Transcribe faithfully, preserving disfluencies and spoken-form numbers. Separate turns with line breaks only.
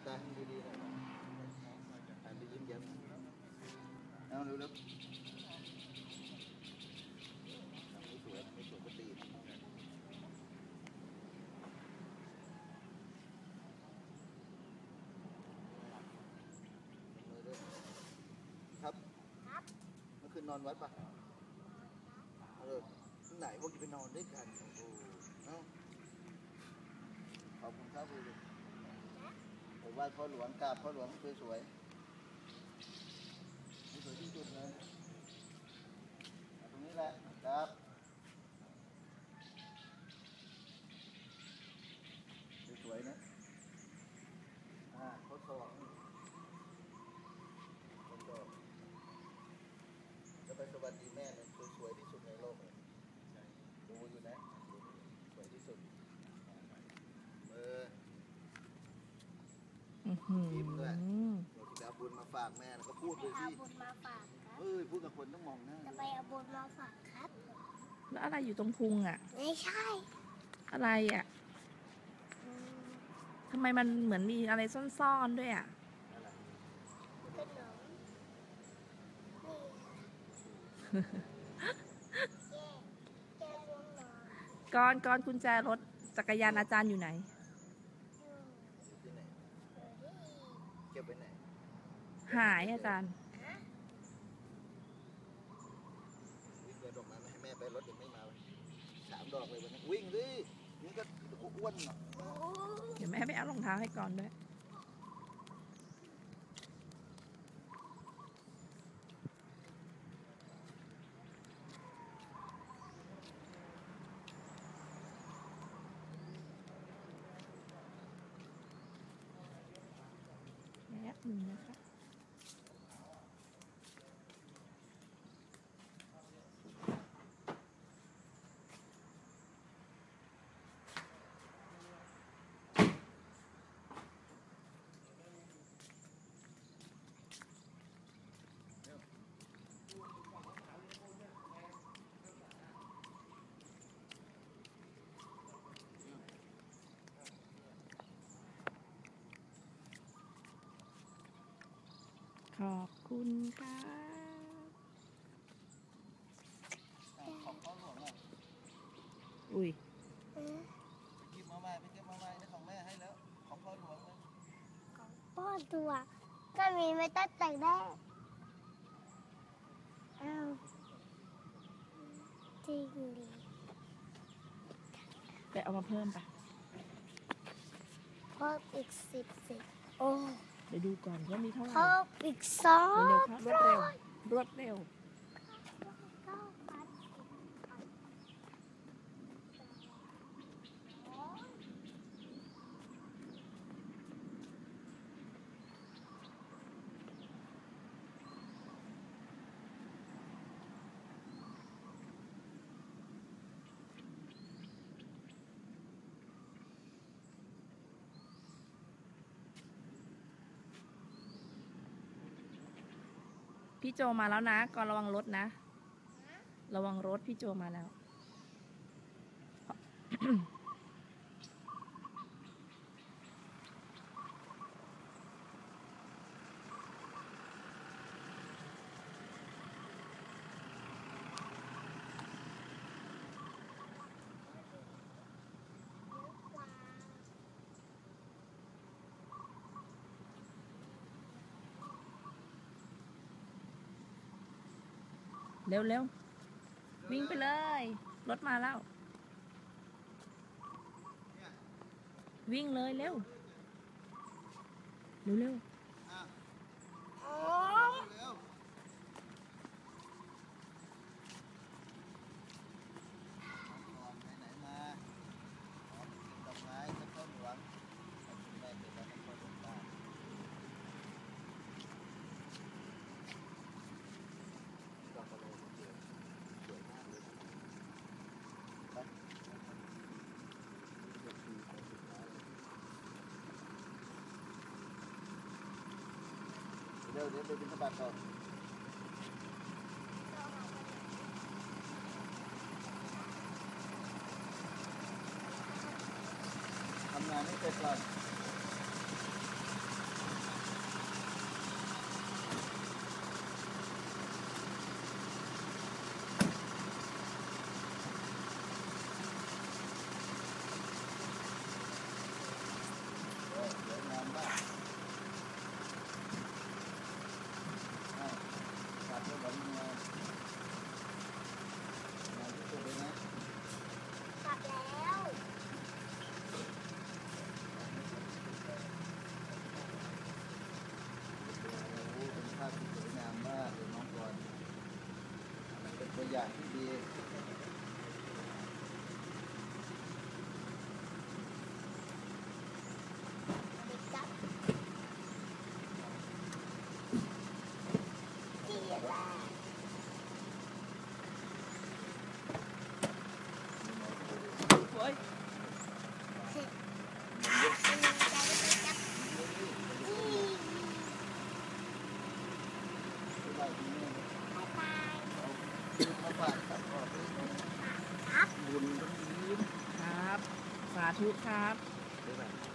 ตาให้ดีๆนะหันไปยิ้มแย้มเอาเร็วๆไม่สวยไม่สวยก็ตีครับเมื่อคืนนอนวัดปะเออไหนพวกจะไปนอนด้วยกันโอ้เอ้าขอบคุณครับพี่ผมไหว้พ่อหลวงกราบพ่อหลวงสวยสวยสวยที่สุดเลยตรงนี้แหละครับสวยนะอ่าเขาสอบเขาสอบจะไปสวัสดีแม่เลยสวยที่สุดในโลกเลยดูอยู่นะสวยที่สุดเออยิ้มด้วยเราจะเอาบุญมาฝากแม่แล้วก็พูดเลยสิ
เอาบุญมาฝากครับ
เฮ้ยพูดกับคนต้องมองหน้า
จะไปเอาบุญมาฝากครับ
แล้วอะไรอยู่ตรงพุงอ่ะ
ไม่ใช่
อะไรอ่ะทำไมมันเหมือนมีอะไรซ่อนๆด้วยอ่ะ
ขนมนี่แก้วงนอน
ก้อนก้อนกุญแจรถจักรยานอาจารย์อยู่ไหน
อยู่ที่ไหนเก็บไว้ไหน
หายอาจารย์
วิ่งเดินออกมาไม่ให้แม่ไปรถยังไม่มาสามดอกเลยวันนี้วิ่งดินี่ก็อ้วนเนาะ
เดี๋ยวแม่ไปเอารองเท้าให้ก่อนด้วยแป๊บหนึ่งนะคะขอบคุณค่ะ
ของพ่อหลวงอ่ะ
อุ้ย
ไปเก็บมาใหม่ไปเก็บมาใหม่นี่ของแม่ให้แล้วของพ่อหลวงเลย
ของพ่อตัวก็มีไม่ตั้งแต่แรกอ้าวจริงดิ
ไปเอามาเพิ่มปะ
เพิ่มอีกสิบสิบโอ้
เดี๋ยวดูก่อนว่ามีเท่าไหร่
เพิ่มอีกสอง
เร็วๆครับรวดเร็วรวดเร็วพี่โจมาแล้วนะก่อนระวังรถนะระวังรถพี่โจมาแล้วเร็วเร็ววิ่งไปเลยรถมาแล้ววิ่งเลยเร็วเร็วเร็ว
เดี๋ยวเดี๋ยวไปบิณฑบาตก่อนทำงานให้เสร็จก่อนฝากครับขอบคุณบุญต้องยิ้ม
ครับ สาธุครับ
บ๊ายบาย